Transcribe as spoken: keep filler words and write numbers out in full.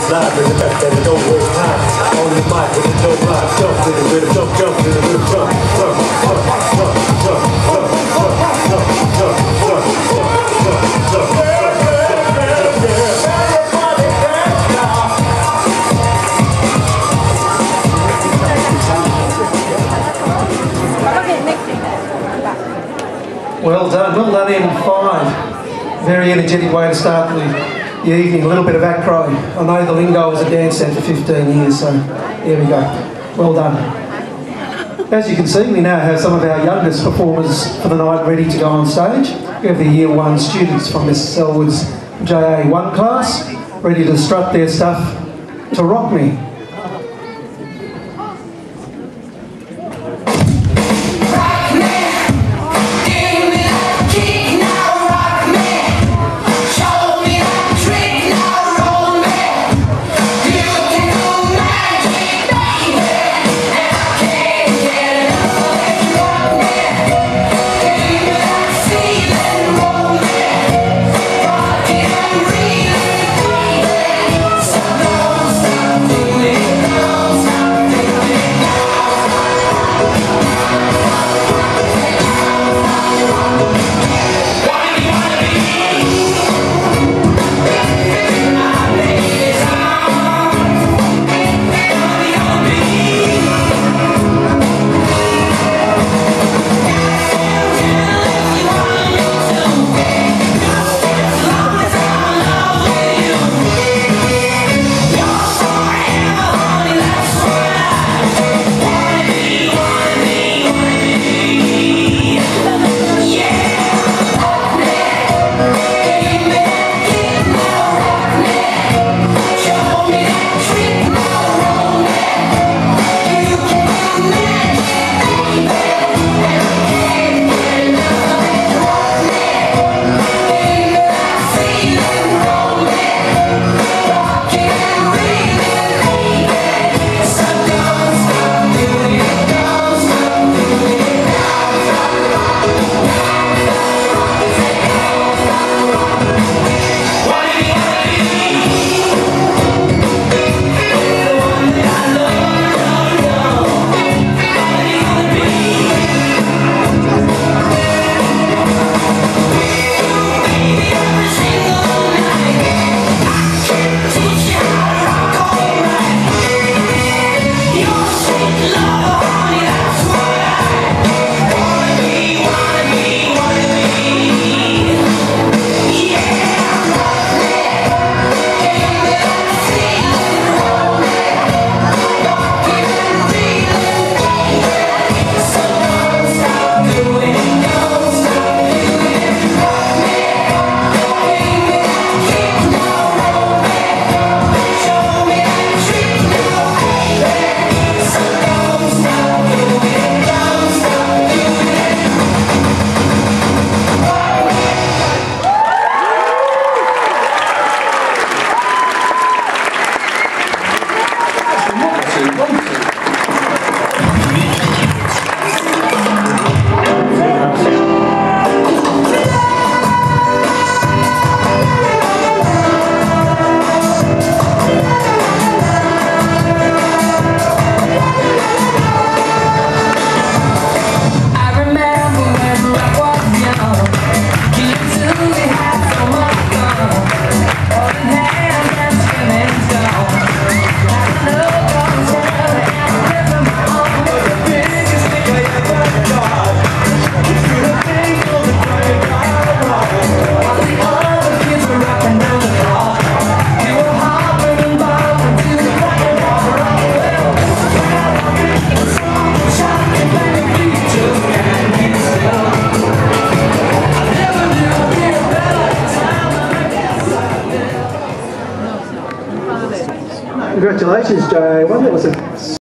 slide, bring it back, baby, don't waste time. On the mic with the dope ride, jump with the rhythm, jump, jump with the rhythm, jump, jump, jump, jump, jump, jump, jump, jump, jump, jump, jump, jump, jump, jump. Well done, well done in five. Very energetic way to start the, the evening. A little bit of acro. I know the lingo was a dance set for fifteen years, so there we go. Well done. As you can see, we now have some of our youngest performers for the night ready to go on stage. We have the year one students from Miss Selwood's J A one class, ready to strut their stuff to Rock Me. Congratulations, J A one. That was a